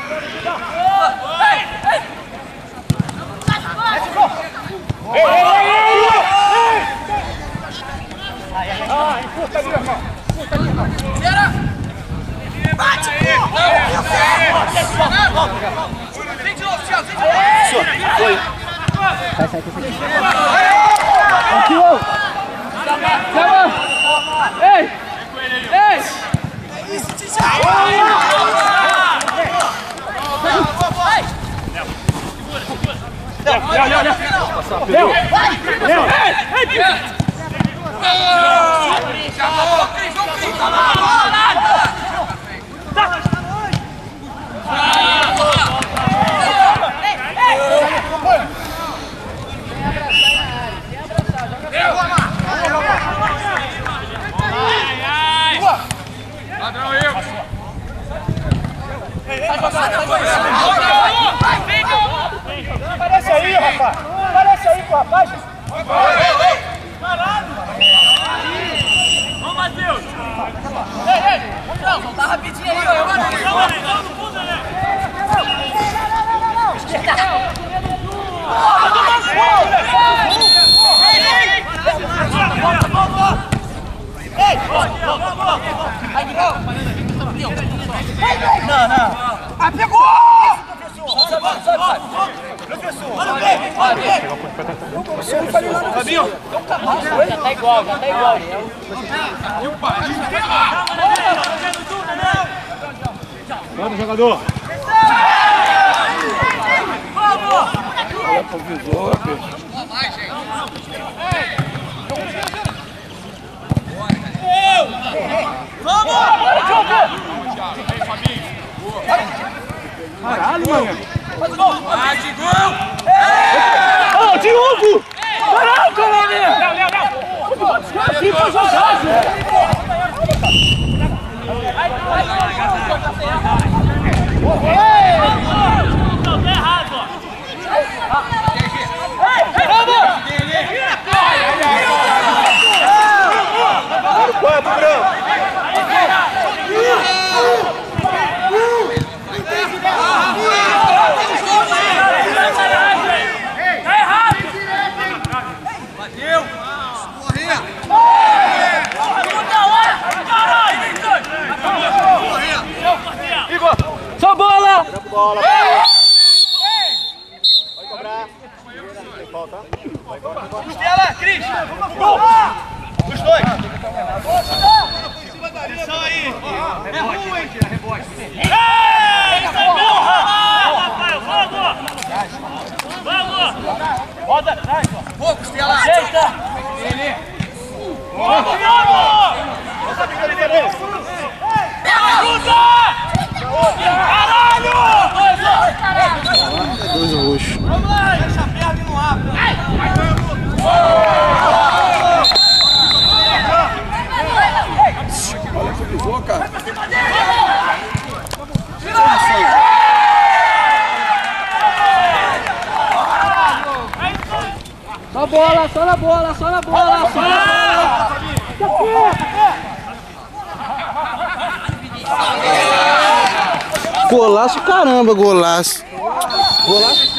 Bate, vem de novo, Thiago, vem de novo. Foi. Ei! Ei! É isso, Thiago. Aparece aí, rapaz! Aparece aí com o rapaz! Vamos, Matheus! Não, volta rapidinho aí, ó. Não. Ah, pegou! Professor! Olha bem! Fabinho! Já tá igual. Vamos, jogador! Olha pro visor, Pedro. Caralho, mano! Vai, Digão! Ô, Diogo! Caraca, Léo! Assim pra jogar, Não, tá errado, ó. Quanto, Bruno? Só bola! Bola! Vai cobrar! Tem falta? Costela, Cris! Os dois! Atenção aí! É ruim! Ei, isso é bom, Rafael! Vamos! Roda atrás, ó! Boa, Costela! Ajeita! Vamos! Caralho! Dois roxos. Vamos lá! Deixa a perna e não abre! Olha que visou, cara. Só bola, só na bola, só na bola, só na bola! Golaço, caramba, golaço. Golaço.